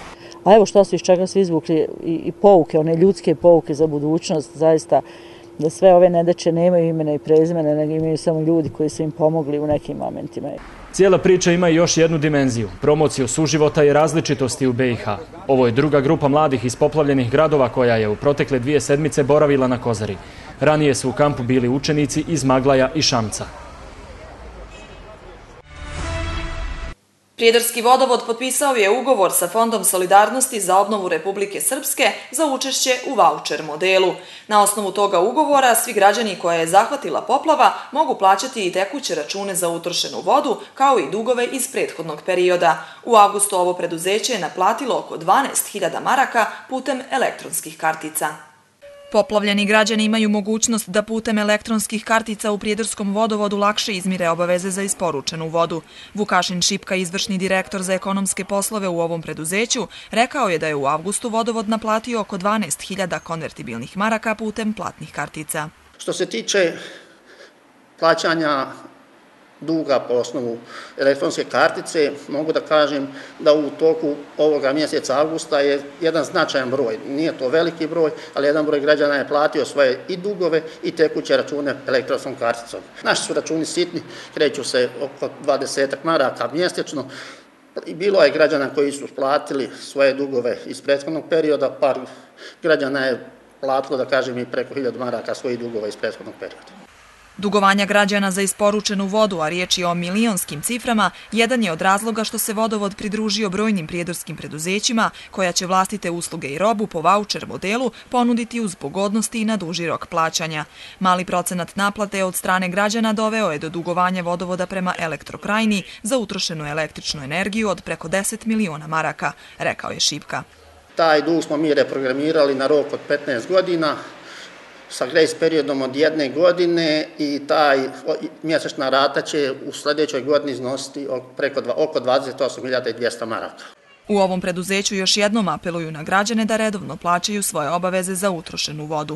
S7: A evo šta su iz čega su izvukli i, i pouke, one ljudske pouke za budućnost, zaista da sve ove nedaće nemaju imena i prezimena, nego imaju samo ljudi koji su im pomogli u nekim momentima.
S5: Cijela priča ima i još jednu dimenziju, promociju suživota i različitosti u B i H. Ovo je druga grupa mladih iz poplavljenih gradova koja je u protekle dvije sedmice boravila na Kozari. Ranije su u kampu bili učenici iz Maglaja i Šamca.
S1: Prijedorski vodovod potpisao je ugovor sa Fondom solidarnosti za obnovu Republike Srpske za učešće u vaučer modelu. Na osnovu toga ugovora svi građani koje je zahvatila poplava mogu plaćati i tekuće račune za utrošenu vodu, kao i dugove iz prethodnog perioda. U avgustu ovo preduzeće je naplatilo oko dvanaest hiljada maraka putem elektronskih kartica. Poplavljeni građani imaju mogućnost da putem elektronskih kartica u Prijedorskom vodovodu lakše izmire obaveze za isporučenu vodu. Vukašin Šipka, izvršni direktor za ekonomske poslove u ovom preduzeću, rekao je da je u avgustu vodovod naplatio oko dvanaest hiljada konvertibilnih maraka putem platnih kartica.
S8: Što se tiče plaćanja duga po osnovu elektronske kartice, mogu da kažem da u toku ovoga mjeseca avgusta je jedan značajan broj, nije to veliki broj, ali jedan broj građana je platio svoje i dugove i tekuće račune elektronskom karticom. Naši su računi sitni, kreću se oko dvadesetak maraka mjesečno. Bilo je građana koji su platili svoje dugove iz prethodnog perioda, par građana je platilo, da kažem, i preko hiljadu maraka svojih dugova iz prethodnog perioda.
S1: Dugovanja građana za isporučenu vodu, a riječ je o milionskim ciframa, jedan je od razloga što se vodovod pridružio brojnim prijedorskim preduzećima koja će vlastite usluge i robu po vaučer modelu ponuditi uz pogodnosti i na duži rok plaćanja. Mali procenat naplate od strane građana doveo je do dugovanja vodovoda prema Elektrokrajini za utrošenu električnu energiju od preko deset miliona maraka, rekao je Šipka.
S8: Taj dug smo mi reprogramirali na rok od petnaest godina, sa grace periodom od jedne godine i taj mjesečna rata će u sljedećoj godini iznositi preko oko dvadeset osam hiljada dvjesto maraka.
S1: U ovom preduzeću još jednom apeluju na građane da redovno plaćaju svoje obaveze za utrošenu vodu.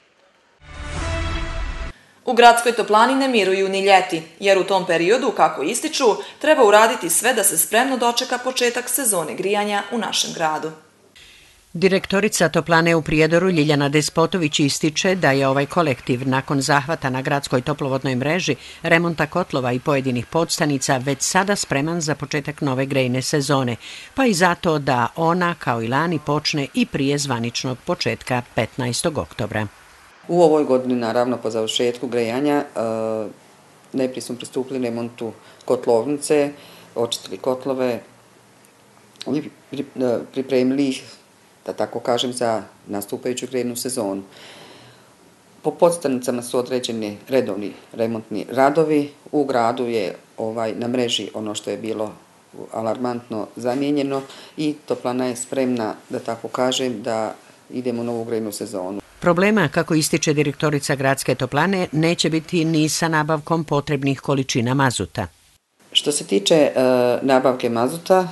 S1: U gradskoj toplani ne miruju ni ljeti, jer u tom periodu, kako ističu, treba uraditi sve da se spremno dočeka početak sezone grijanja u našem gradu.
S2: Direktorica toplane u Prijedoru Ljiljana Despotović ističe da je ovaj kolektiv nakon zahvata na gradskoj toplovodnoj mreži, remonta kotlova i pojedinih podstanica već sada spreman za početak nove grejne sezone, pa i zato da ona kao i lani počne i prije zvaničnog početka petnaestog oktobra.
S9: U ovoj godini, naravno, po završetku grejanja, najprije smo pristupili remontu kotlovnice, očistili kotlove i pripremili ih, da tako kažem, za nastupajuću grejnu sezonu. Po podstanicama su određeni redovni remontni radovi. U gradu je ovaj, na mreži ono što je bilo alarmantno zamijenjeno i toplana je spremna, da tako kažem, da idemo u novu grejnu sezonu.
S2: Problema, kako ističe direktorica gradske toplane, neće biti ni sa nabavkom potrebnih količina mazuta.
S9: Što se tiče e, nabavke mazuta,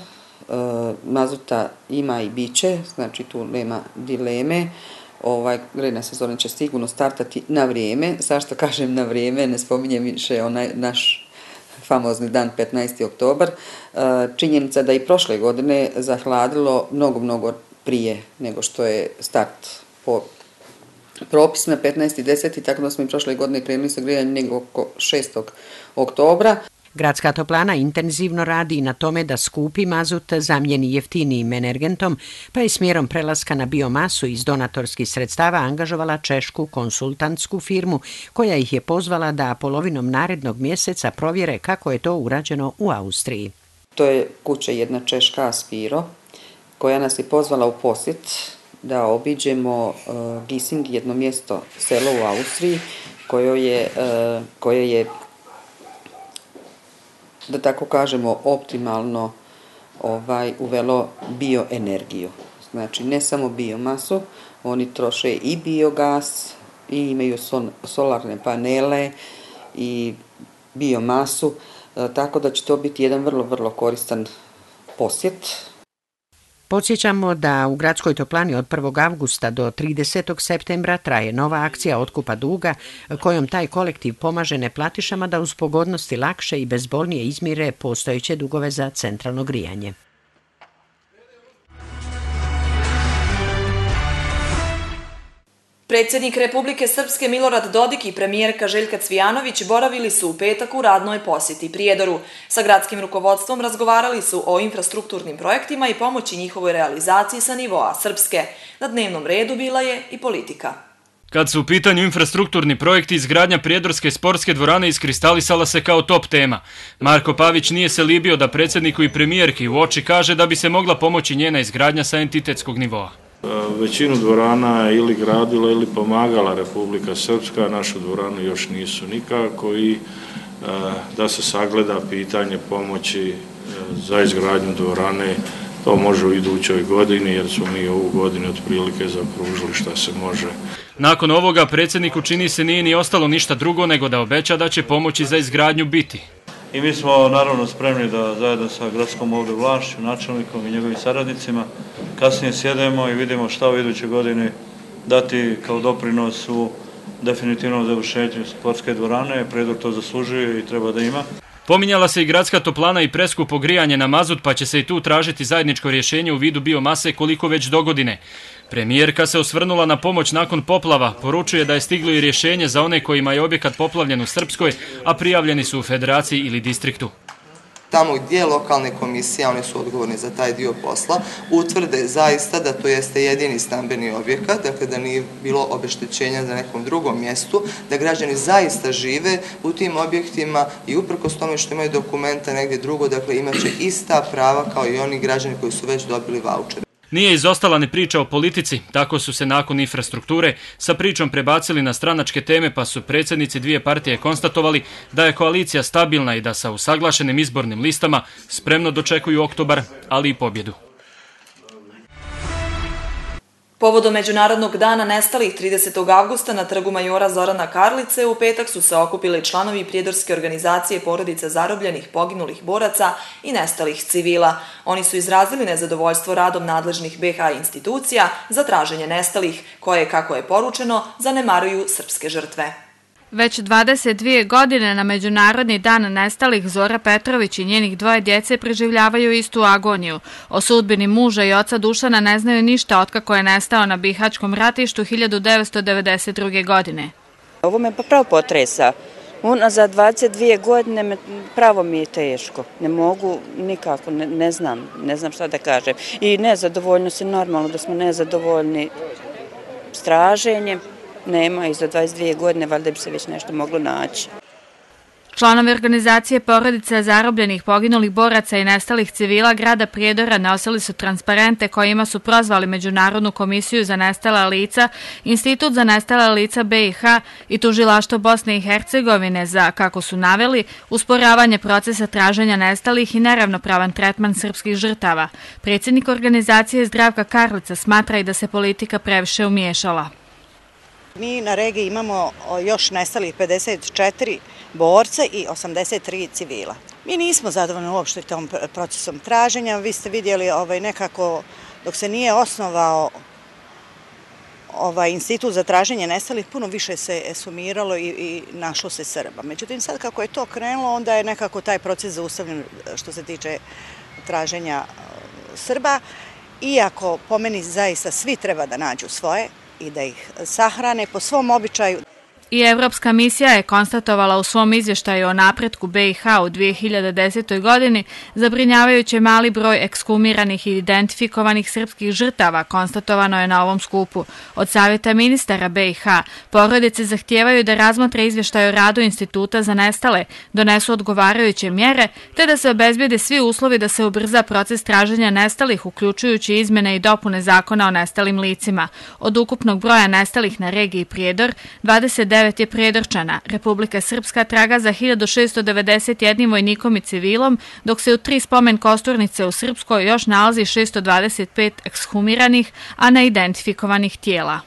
S9: mazuta ima i biće, znači tu nema dileme. Ovaj, grejna sezona će sigurno startati na vrijeme. Zašto kažem na vrijeme? Ne spominjem više onaj naš famozni dan petnaesti oktobar. Činjenica da i prošle godine zahladilo mnogo, mnogo prije nego što je start po propisima petnaesti deseti, tako da smo i prošle godine krenuli sa grijanjem nego oko šestog oktobra.
S2: Gradska toplana intenzivno radi i na tome da skupi mazut zamijeni jeftinijim energentom, pa je smjerom prelaska na biomasu iz donatorskih sredstava angažovala češku konsultantsku firmu koja ih je pozvala da polovinom narednog mjeseca provjere kako je to urađeno u Austriji.
S9: To je kuća jedna češka Aspiro koja nas je pozvala u posjet da obiđemo uh, Gising, jedno mjesto, selo u Austriji koje je, uh, koje je da tako kažemo, optimalno ovaj, uvelo bioenergiju. Znači, ne samo biomasu, oni troše i biogas, i imaju son, solarne panele i biomasu, e, tako da će to biti jedan vrlo, vrlo koristan posjet.
S2: Podsjećamo da u gradskoj toplani od prvog avgusta do tridesetog septembra traje nova akcija otkupa duga kojom taj kolektiv pomaže neplatišama da uz pogodnosti lakše i bezbolnije izmire postojeće dugove za centralno grijanje.
S1: Predsjednik Republike Srpske Milorad Dodik i premijerka Željka Cvijanović boravili su u petak u radnoj posjeti Prijedoru. Sa gradskim rukovodstvom razgovarali su o infrastrukturnim projektima i pomoći njihovoj realizaciji sa nivoa Srpske. Na dnevnom redu bila je i politika.
S5: Kad su u pitanju infrastrukturni projekti, izgradnja Prijedorske sportske dvorane iskristalisala se kao top tema. Marko Pavić nije se libio da predsjedniku i premijerki u oči kaže da bi se mogla pomoći njena izgradnja sa entitetskog nivoa.
S10: Većinu dvorana je ili gradila ili pomagala Republika Srpska, našu dvoranu još nisu nikako i da se sagleda pitanje pomoći za izgradnju dvorane. To može u idućoj godini jer su mi ovu godinu otprilike zaokružili šta se može.
S5: Nakon ovoga predsjedniku čini se nije ni ostalo ništa drugo nego da obeća da će pomoći za izgradnju biti.
S11: I mi smo naravno spremni da zajedno sa gradskom ovdje vlašću, načelnikom i njegovim saradnicima kasnije sjedemo i vidimo šta u idućoj godini dati kao doprinos u definitivnom završenju sportske dvorane. Prijedor to zaslužuje i treba da ima.
S5: Pominjala se i gradska toplana i preskupo grijanje na mazut, pa će se i tu tražiti zajedničko rješenje u vidu biomase koliko već dogodine. Premijerka se osvrnula na pomoć nakon poplava, poručuje da je stiglo i rješenje za one kojima je objekat poplavljen u Srpskoj, a prijavljeni su u federaciji ili distriktu.
S12: Tamo gdje je lokalne komisije, one su odgovorne za taj dio posla, utvrde zaista da to jeste jedini stambeni objekat, dakle da nije bilo obeštećenja za nekom drugom mjestu, da građani zaista žive u tim objektima i uprkos tome što imaju dokumenta negdje drugo, dakle imaće ista prava kao i oni građani koji su već dobili vaučere.
S5: Nije izostala ni priča o politici, tako su se nakon infrastrukture sa pričom prebacili na stranačke teme, pa su predsjednici dvije partije konstatovali da je koalicija stabilna i da sa usaglašenim izbornim listama spremno dočekuju oktobar, ali i pobjedu.
S1: Povodom Međunarodnog dana nestalih tridesetog avgusta na trgu majora Zorana Karlice u petak su se okupili članovi Prijedorske organizacije porodica zarobljenih, poginulih boraca i nestalih civila. Oni su izrazili nezadovoljstvo radom nadležnih be ha institucija za traženje nestalih, koje, kako je poručeno, zanemaruju srpske žrtve.
S16: Već dvadeset dvije godine na Međunarodni dan nestalih Zora Petrović i njenih dvoje djece preživljavaju istu agoniju. O sudbini muža i oca Dušana ne znaju ništa otkako je nestao na Bihaćkom ratištu hiljadu devetsto devedeset druge. godine.
S13: Ovo me pa pravo potresa. Za dvadeset dvije godine pravo mi je teško. Ne mogu nikako, ne, ne znam, ne znam šta da kažem. I nezadovoljno se, normalno da smo nezadovoljni s traženjem. Nema i za dvadeset dvije godine, valjda bi se već nešto moglo naći.
S16: Članovi organizacije porodica zarobljenih, poginulih boraca i nestalih civila grada Prijedora nosili su transparente kojima su prozvali Međunarodnu komisiju za nestala lica, Institut za nestala lica be i ha i Tužilaštvo Bosne i Hercegovine za, kako su naveli, usporavanje procesa traženja nestalih i neravnopravan tretman srpskih žrtava. Predsjednik organizacije Zdravka Karlica smatra i da se politika previše umiješala.
S14: Mi na regiji imamo još nestalih pedeset četiri borca i osamdeset tri civila. Mi nismo zadovoljni uopšte tom procesom traženja. Vi ste vidjeli ovaj, nekako dok se nije osnovao ovaj institut za traženje nestalih, puno više se sumiralo i, i našlo se Srba. Međutim, sad kako je to krenulo, onda je nekako taj proces zaustavljen što se tiče traženja Srba. Iako po meni zaista svi treba da nađu svoje i da ih sahrane po svom običaju.
S16: I Evropska misija je konstatovala u svom izvještaju o napretku be i ha u dvije hiljade desetoj. godini zabrinjavajuće mali broj ekshumiranih i identifikovanih srpskih žrtava konstatovano je na ovom skupu. Od Savjeta ministara be i ha porodice zahtijevaju da razmotre izvještaj o radu Instituta za nestale, donesu odgovarajuće mjere, te da se obezbijede svi uslovi da se ubrza proces traženja nestalih, uključujući izmjene i dopune zakona o nestalim licima. Od ukupnog broja nestalih na regiji Prijedor, dvadeset devet je Prijedorčana. Republika Srpska traga za hiljadu šesto devedeset jednim vojnikom i civilom, dok se u tri spomen kosturnice u Srpskoj još nalazi šesto dvadeset pet ekshumiranih, a neidentifikovanih tijela.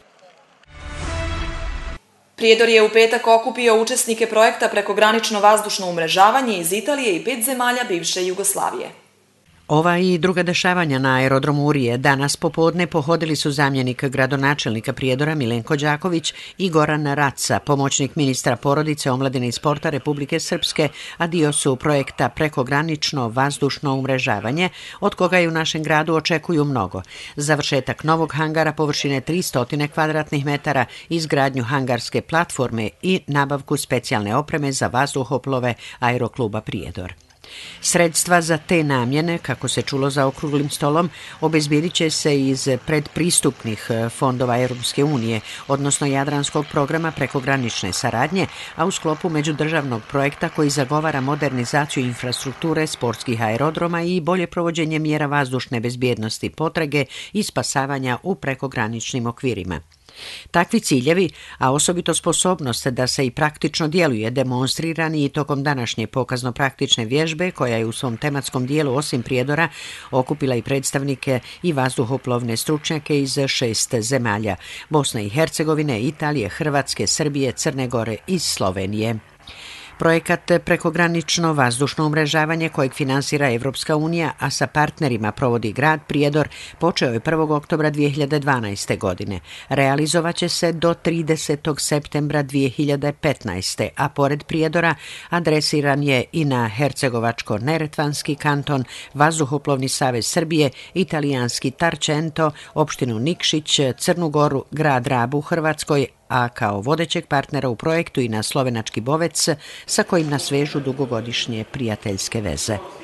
S1: Prijedor je u petak okupio učesnike projekta prekogranično vazdušno umrežavanje iz Italije i pet zemalja bivše Jugoslavije.
S2: Ova i druga dešavanja na aerodromu Urije danas popodne pohodili su zamjenik gradonačelnika Prijedora Milenko Đaković i Goran Raca, pomoćnik ministra porodice, omladine i sporta Republike Srpske, a dio su projekta Prekogranično vazdušno umrežavanje, od koga i u našem gradu očekuju mnogo. Završetak novog hangara površine tristo kvadratnih metara, izgradnju hangarske platforme i nabavku specijalne opreme za vazduhoplove Aerokluba Prijedor. Sredstva za te namjene, kako se čulo za okruglim stolom, obezbijedit će se iz predpristupnih fondova Europske unije, odnosno Jadranskog programa prekogranične saradnje, a u sklopu međudržavnog projekta koji zagovara modernizaciju infrastrukture sportskih aerodroma i bolje provođenje mjera vazdušne bezbjednosti, potrage i spasavanja u prekograničnim okvirima. Takvi ciljevi, a osobito sposobnost da se i praktično djeluje, demonstrirani i tokom današnje pokazno-praktične vježbe, koja je u svom tematskom dijelu osim Prijedora okupila i predstavnike i vazduhoplovne stručnjake iz šest zemalja: Bosne i Hercegovine, Italije, Hrvatske, Srbije, Crne Gore i Slovenije. Projekat Prekogranično vazdušno umrežavanje, kojeg finansira Evropska unija, a sa partnerima provodi grad Prijedor, počeo je prvog oktobra dvije hiljade dvanaeste. godine. Realizovaće se do tridesetog septembra dvije hiljade petnaeste. a pored Prijedora adresiran je i na Hercegovačko-Neretvanski kanton, Vazduhoplovni savez Srbije, italijanski Tarčento, opštinu Nikšić, Crnu Goru, grad Rab u Hrvatskoj, a kao vodećeg partnera u projektu i na slovenački Bovec, sa kojim nas vežu dugogodišnje prijateljske veze.